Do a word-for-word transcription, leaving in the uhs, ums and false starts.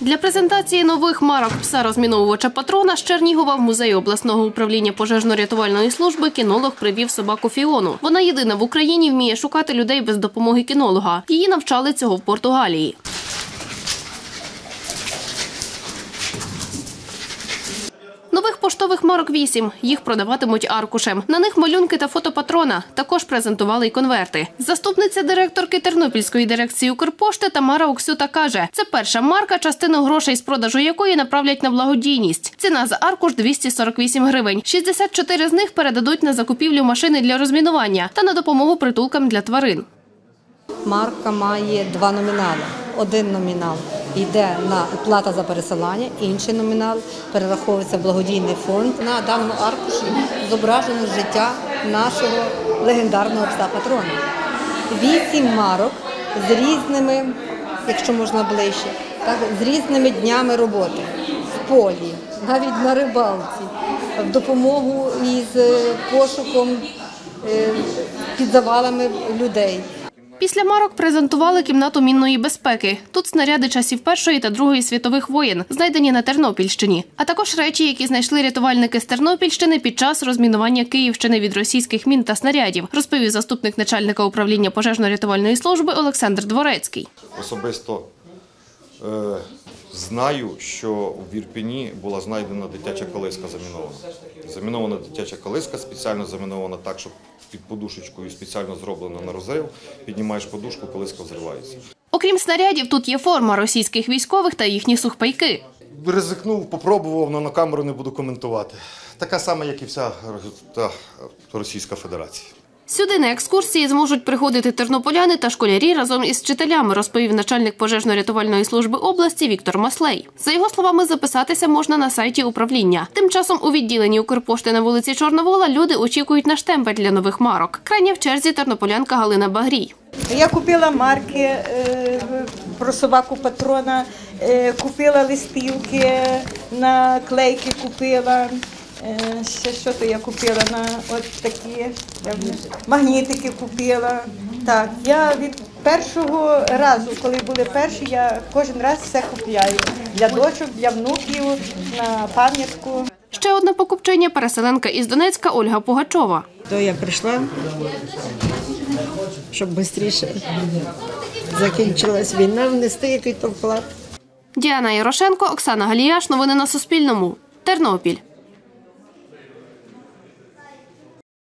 Для презентації нових марок пса-розміновувача Патрона з Чернігова в музеї обласного управління пожежно-рятувальної служби кінолог привів собаку Фіону. Вона єдина в Україні вміє шукати людей без допомоги кінолога. Її навчали цього в Португалії. Нових поштових марок вісім. Їх продаватимуть аркушем. На них малюнки та фото Патрона. Також презентували й конверти. Заступниця директорки Тернопільської дирекції Укрпошти Тамара Оксюта каже, це перша марка, частину грошей з продажу якої направлять на благодійність. Ціна за аркуш – двісті сорок вісім гривень. шістдесят чотири з них передадуть на закупівлю машини для розмінування та на допомогу притулкам для тварин. Марка має два номінали. Один номінал йде на плата за пересилання, інший номінал перераховується в благодійний фонд. На даному аркуші зображено життя нашого легендарного пса Патрона. Вісім марок з різними, якщо можна ближче, так, з різними днями роботи в полі, навіть на рибалці, в допомогу із пошуком під завалами людей. Після марок презентували кімнату мінної безпеки. Тут снаряди часів Першої та Другої світових воєн, знайдені на Тернопільщині. А також речі, які знайшли рятувальники з Тернопільщини під час розмінування Київщини від російських мін та снарядів, розповів заступник начальника управління пожежно-рятувальної служби Олександр Дворецький. Особисто е, знаю, що в Ірпені була знайдена дитяча колиска замінована. Замінована дитяча колиска, спеціально замінована так, щоб під подушечкою спеціально зроблена на розрив, піднімаєш подушку, колиска взривається. Окрім снарядів, тут є форма російських військових та їхні сухпайки. Ризикнув, попробував, але на камеру не буду коментувати. Така сама, як і вся та, Російська Федерація. Сюди на екскурсії зможуть приходити тернополяни та школярі разом із вчителями, розповів начальник пожежно-рятувальної служби області Віктор Маслей. За його словами, записатися можна на сайті управління. Тим часом у відділенні Укрпошти на вулиці Чорновола люди очікують на штемпель для нових марок. Крайня в черзі тернополянка Галина Багрій. Я купила марки е, про собаку Патрона, е, купила листівки, наклейки купила. Ще що то я купила на от такі магнітики купила. Так, я від першого разу, коли були перші, я кожен раз все купляю. Для дочок, для внуків, на пам'ятку. Ще одна покупчиня – переселенка із Донецька Ольга Пугачова. То я прийшла, щоб швидше закінчилась війна, внести якийсь вклад. Діана Ярошенко, Оксана Галіяш. Новини на Суспільному. Тернопіль.